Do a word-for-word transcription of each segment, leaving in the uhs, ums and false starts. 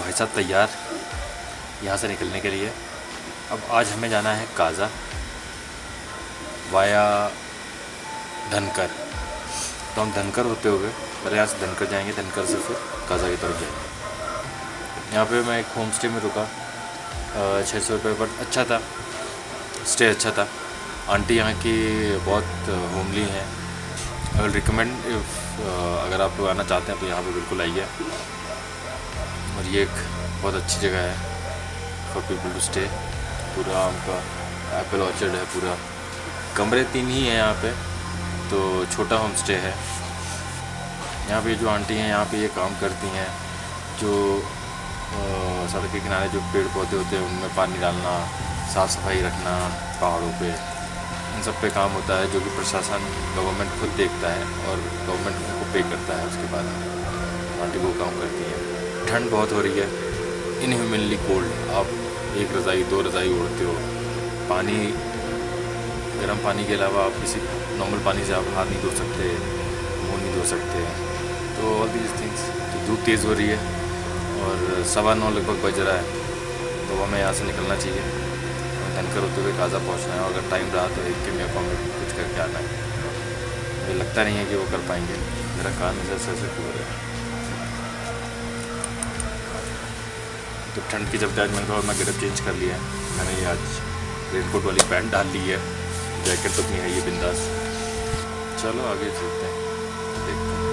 भाई साहब तैयार यहाँ से निकलने के लिए। अब आज हमें जाना है काजा वाया धनकर। तो हम धनकर होते हुए पहले यहाँ से धनकर जाएंगे, धनकर से फिर काजा की तरफ जाएंगे। यहाँ पे मैं एक होम स्टे में रुका, छः सौ रुपये पर अच्छा था, स्टे अच्छा था। आंटी यहाँ की बहुत होमली हैं। अगर रिकमेंड अगर आप आना चाहते हैं तो यहाँ पे बिल्कुल आइए। और ये एक बहुत अच्छी जगह है फॉर पीपल टू स्टे। पूरा आम का एप्पल ऑर्चर्ड है, पूरा कमरे तीन ही हैं यहाँ पे, तो छोटा होम स्टे है। यहाँ पे जो आंटी हैं यहाँ पे ये काम करती हैं, जो सड़क के किनारे जो पेड़ पौधे होते हैं उनमें पानी डालना, साफ़ सफाई रखना पहाड़ों पे, इन सब पे काम होता है, जो कि प्रशासन गवर्नमेंट खुद देखता है और गवर्नमेंट उनको पे करता है। उसके बाद आंटी वो काम करती है। ठंड बहुत हो रही है, इनह्यूमनली कोल्ड। आप एक रज़ाई दो रज़ाई ओढ़ते हो, पानी गर्म पानी के अलावा आप किसी नॉर्मल पानी से आप हाथ नहीं धो सकते, मुँह नहीं धो सकते। तो ऑल दीज थिंग्स। तो धूप तेज़ हो रही है और सवा नौ लगभग बज रहा है, तो हमें यहाँ से निकलना चाहिए। धनकर होते हुए काजा पहुँचना है और अगर टाइम रहा तो एक के मेरे में कुछ करके आना है। मुझे लगता नहीं है कि वो कर पाएंगे, मेरा कान में जैसे ऐसे हो रहा है। तो ठंड की जब मैंने थोड़ा मैं गेटअप चेंज कर लिया है। मैंने ये आज रेनकोट वाली पैंट डाल ली है, जैकेट तो नहीं है ये बिंदास। चलो आगे चलते हैं, देखते हैं।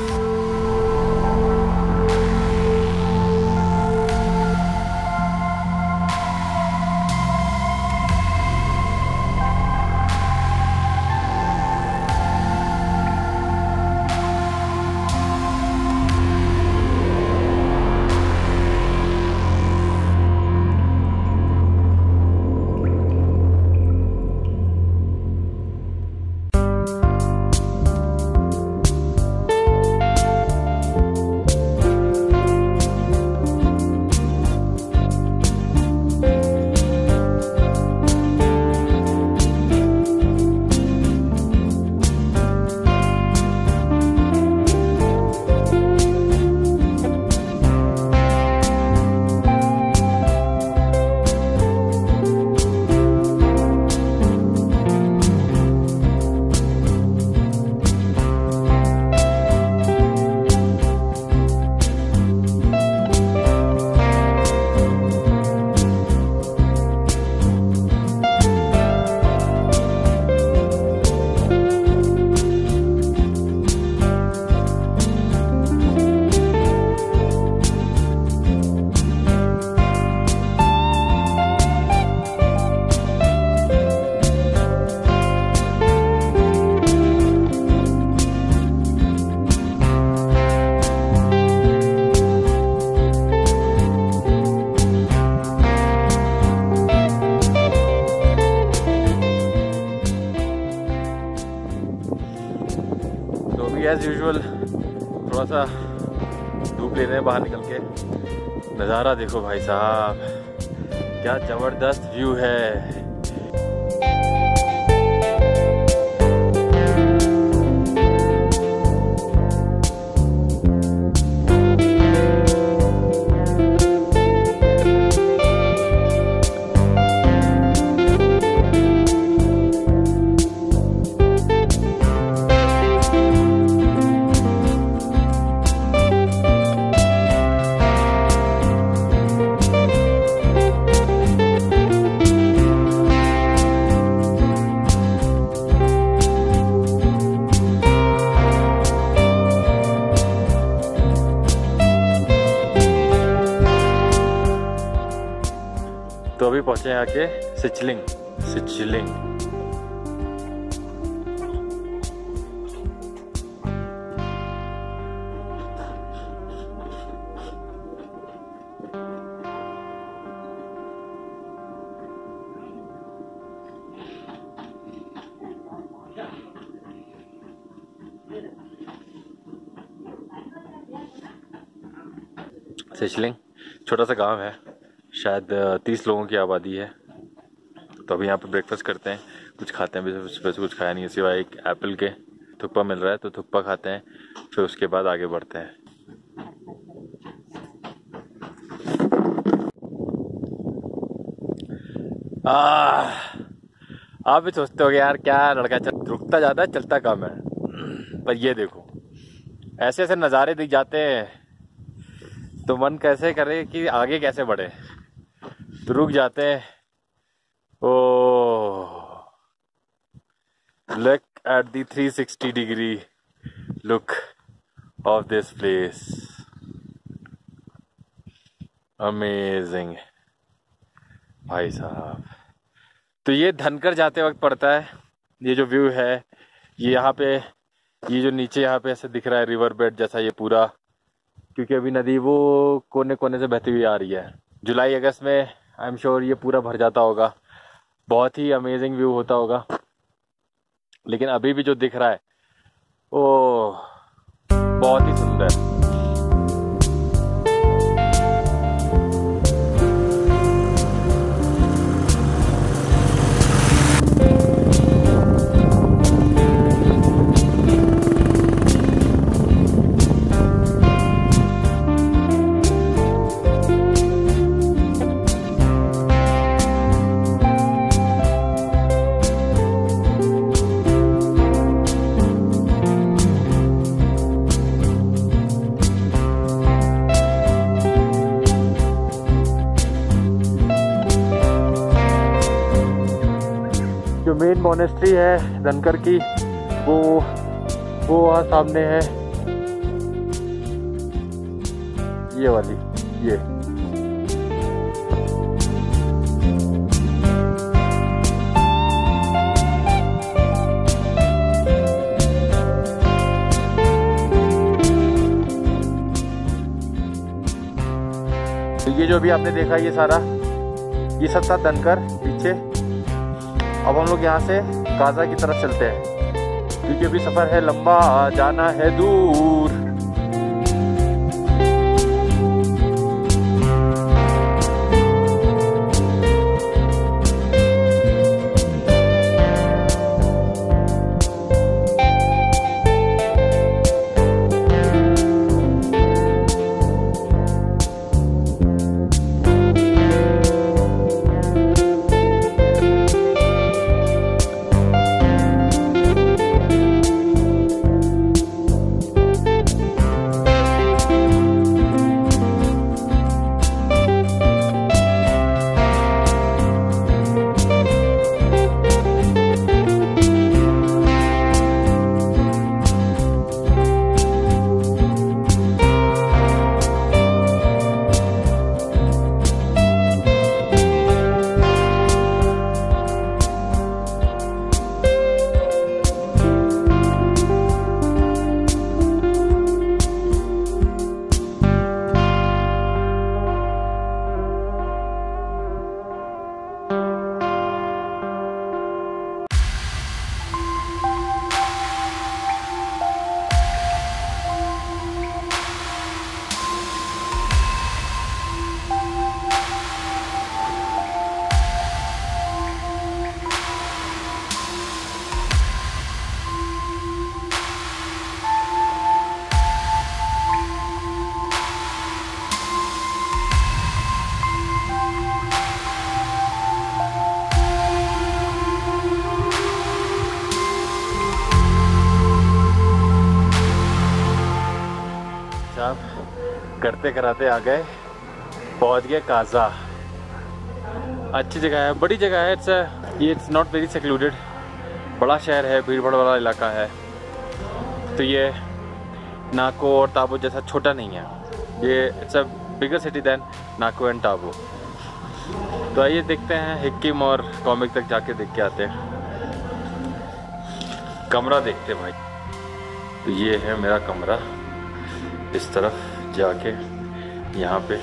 एज यूजुअल थोड़ा सा धूप लेने बाहर निकल के। नज़ारा देखो भाई साहब, क्या ज़बरदस्त व्यू है। तो अभी पहुंचे हैं आके सिचलिंग सिचलिंग सिचलिंग छोटा सा गांव है, शायद तीस लोगों की आबादी है। तो अभी यहाँ पे ब्रेकफास्ट करते हैं, कुछ खाते हैं। वैसे कुछ खाया नहीं है सिवाय एक एप्पल के। थुक्पा मिल रहा है तो थुक्पा खाते हैं, फिर उसके बाद आगे बढ़ते हैं। आप भी सोचते हो यार क्या लड़का चल, रुकता जाता है चलता कम है, पर ये देखो ऐसे ऐसे नज़ारे दिख जाते हैं तो मन कैसे करे कि आगे कैसे बढ़े, तो रुक जाते हैं। Oh, look at the three sixty degree look of this place, amazing भाई साहब। तो ये धनकर जाते वक्त पड़ता है, ये जो व्यू है ये यहाँ पे, ये जो नीचे यहाँ पे ऐसे दिख रहा है रिवर बेड जैसा ये पूरा, क्योंकि अभी नदी वो कोने कोने से बहती हुई आ रही है। जुलाई अगस्त में आई एम श्योर ये पूरा भर जाता होगा, बहुत ही अमेजिंग व्यू होता होगा। लेकिन अभी भी जो दिख रहा है ओ बहुत ही सुंदर। जो मेन मोनेस्ट्री है धनकर की वो वो वहाँ सामने है, ये वाली ये। ये जो भी आपने देखा ये सारा ये सब था धनकर पीछे। अब हम लोग यहाँ से काजा की तरफ चलते हैं, क्योंकि अभी सफ़र है लंबा, जाना है दूर। करते कराते आ गए, पहुंच गए काजा। अच्छी जगह है, बड़ी जगह है, इट्स ये इट्स नॉट वेरी सेक्लूडेड, बड़ा शहर है, भीड़ भाड़ वाला इलाका है। तो ये नाको और ताबो जैसा छोटा नहीं है, ये it's a bigger city than Nako and Tabo. तो आइए देखते हैं हिक्किम और कॉमिक तक जाके देख के आते हैं, कमरा देखते हैं भाई। तो ये है मेरा कमरा, इस तरफ जाके यहाँ पे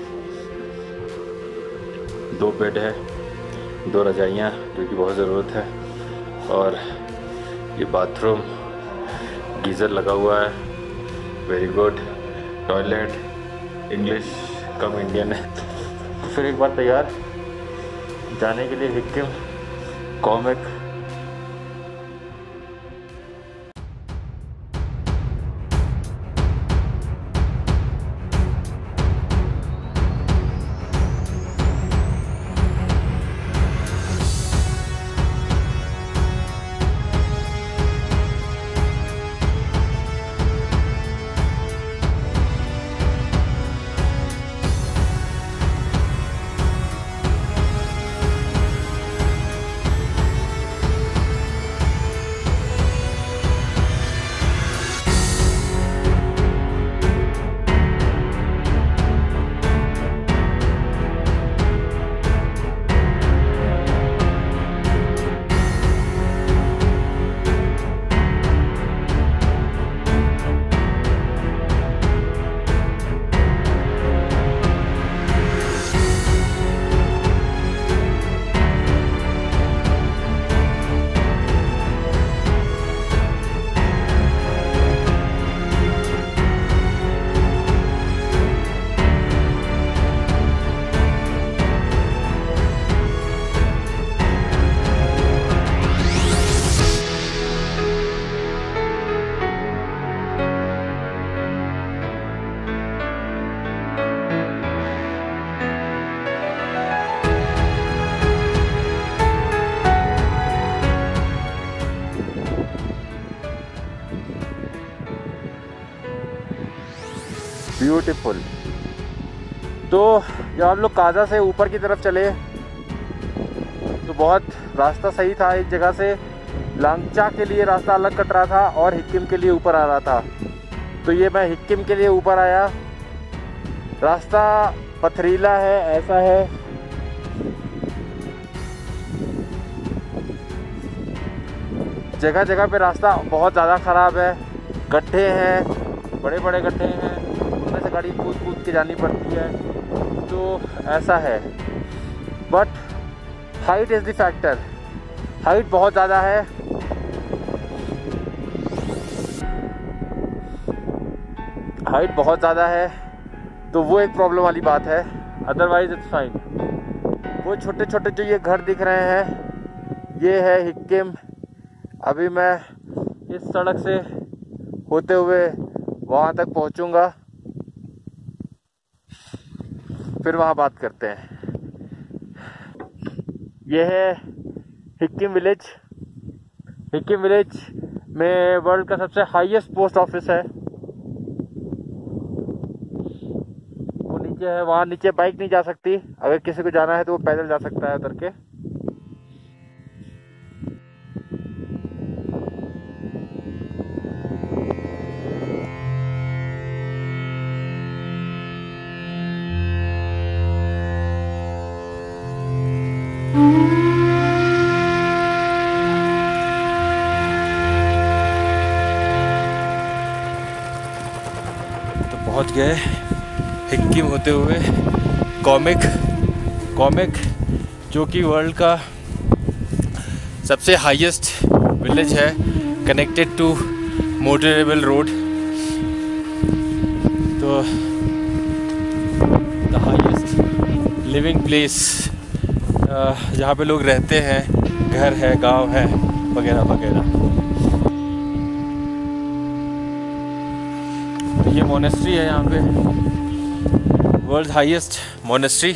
दो बेड है, दो रजाइयाँ जो कि बहुत ज़रूरत है, और ये बाथरूम, गीज़र लगा हुआ है, very good, toilet English cum Indian है। फिर एक बार तैयार जाने के लिए हिक्किम कॉमिक। ब्यूटीफुल। तो जब हम लोग काजा से ऊपर की तरफ चले तो बहुत रास्ता सही था। एक जगह से लांगचा के लिए रास्ता अलग कट रहा था और हिक्किम के लिए ऊपर आ रहा था। तो ये मैं हिक्किम के लिए ऊपर आया। रास्ता पथरीला है, ऐसा है। जगह जगह पे रास्ता बहुत ज़्यादा ख़राब है, गड्ढे हैं, बड़े बड़े गड्ढे हैं, उनमें से गाड़ी कूद कूद के जानी पड़ती है। तो ऐसा है, but height is the factor. Height बहुत ज़्यादा है। हाइट बहुत ज़्यादा है तो वो एक प्रॉब्लम वाली बात है, अदरवाइज इट्स फाइन। वो छोटे छोटे जो ये घर दिख रहे हैं ये है हिक्किम। अभी मैं इस सड़क से होते हुए वहाँ तक पहुँचूँगा, फिर वहाँ बात करते हैं। ये है हिक्किम विलेज। हिक्किम विलेज में वर्ल्ड का सबसे हाईएस्ट पोस्ट ऑफिस है। वो नीचे है, वहाँ नीचे बाइक नहीं जा सकती। अगर किसी को जाना है तो वो पैदल जा सकता है उतर के। पहुंच गए हिक्किम होते हुए कॉमिक। कॉमिक जो कि वर्ल्ड का सबसे हाईएस्ट विलेज है, कनेक्टेड टू मोटरेबल रोड। तो द हाईएस्ट लिविंग प्लेस जहाँ पे लोग रहते हैं, घर है, गांव है, वगैरह वगैरह। ये मोनेस्ट्री है यहाँ पे, वर्ल्ड हाईएस्ट मोनेस्ट्री।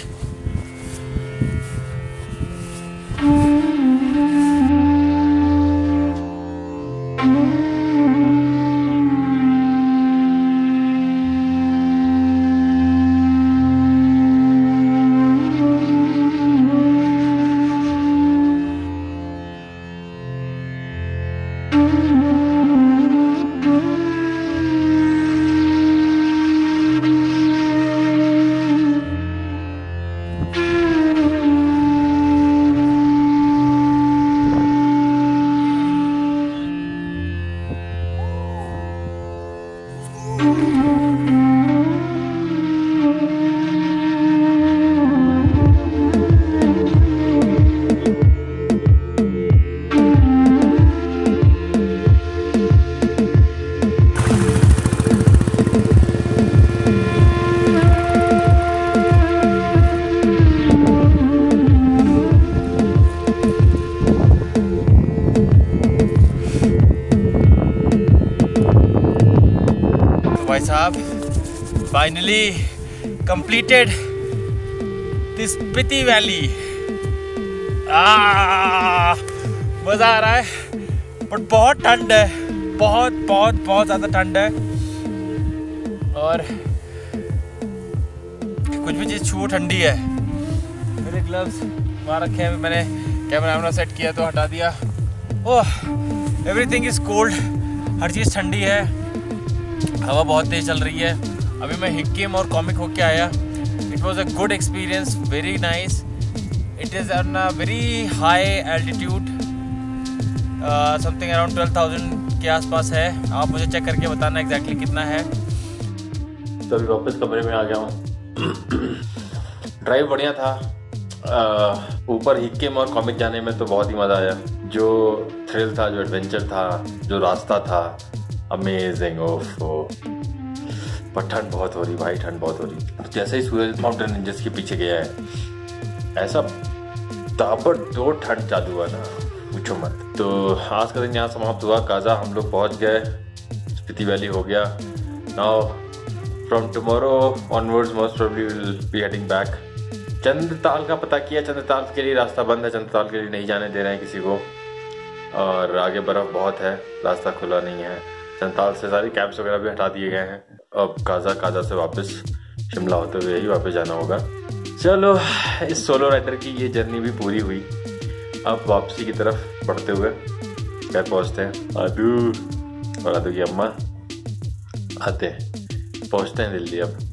भाई साहब, finally completed this Spiti valley. मज़ा आ रहा है, बट बहुत ठंड है, बहुत बहुत बहुत ज़्यादा ठंड है। और कुछ भी चीज़ छू ठंडी है। मेरे ग्लव्स वहाँ रखे हैं, मैंने कैमरा वैमरा सेट किया तो हटा दिया। ओह, एवरीथिंग इज़ कोल्ड, हर चीज़ ठंडी है। हवा बहुत तेज़ चल रही है। अभी मैं हिक्किम और कॉमिक होके आया। It was a good experience, very nice. It is on a very high altitude, something around twelve thousand के आसपास है। आप मुझे चेक करके बताना एग्जैक्टली कितना है। तो अभी वापस कमरे में आ गया हूँ। ड्राइव बढ़िया था। ऊपर हिक्किम और कॉमिक जाने में तो बहुत ही मज़ा आया। जो थ्रिल था, जो एडवेंचर था, जो रास्ता था, अमेजिंग। ओफ, पर ठंड बहुत हो रही भाई, ठंड बहुत हो रही। जैसे ही सूरज माउंटेन रेंजेस के पीछे गया है, ऐसा ताबड़तोड़ ठंड चालू हुआ ना, पूछो मत। तो आज का दिन यहाँ समाप्त हुआ। काजा हम लोग पहुँच गए, स्पीति वैली हो गया। Now from tomorrow onwards most probably will be heading back. Chandratal का पता किया, चंद्रताल के लिए रास्ता बंद है, चंद्रताल के लिए नहीं जाने दे रहे हैं किसी को। और आगे बर्फ़ बहुत है, रास्ता खुला नहीं है। संताल से सारी कैब्स वगैरह भी हटा दिए गए हैं। अब काजा काजा से वापस शिमला होते हुए ही वापस जाना होगा। चलो, इस सोलो राइडर की ये जर्नी भी पूरी हुई। अब वापसी की तरफ बढ़ते हुए घर पहुंचते हैं। आदू और आदू की अम्मा आते हैं, पहुंचते हैं दिल्ली अब।